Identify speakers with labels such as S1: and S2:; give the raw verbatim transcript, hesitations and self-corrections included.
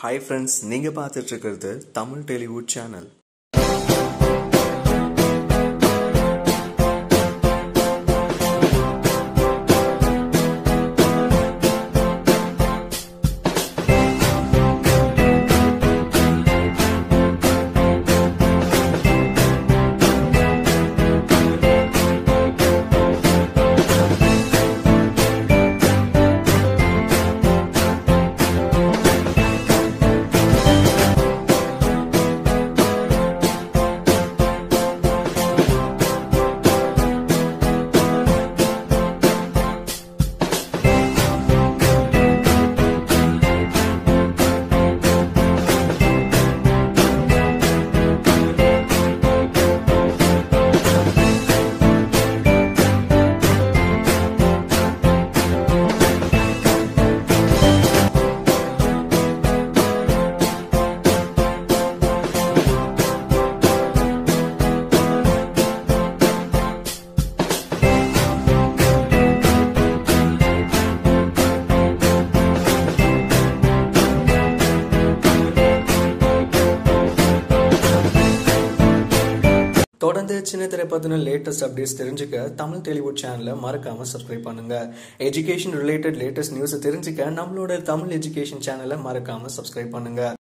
S1: Hi friends, நீங்க பார்த்துட்டு இருக்கிறது தமிழ் டெலிவுட் சேனல். தொடர்ந்து சின்ன திரை பத்தின லேட்டஸ்ட் அப்டேட்ஸ் தெரிஞ்சுக்க தமிழ் டெலிவுட் சேனலை மறக்காம சப்ஸ்கிரைப் பண்ணுங்க. எஜுகேஷன் ரிலேட்டட் லேட்டஸ்ட் நியூஸ் தெரிஞ்சுக்க நம்மளோட தமிழ் எஜுகேஷன் சேனலை மறக்காம சப்ஸ்கிரைப் பண்ணுங்க.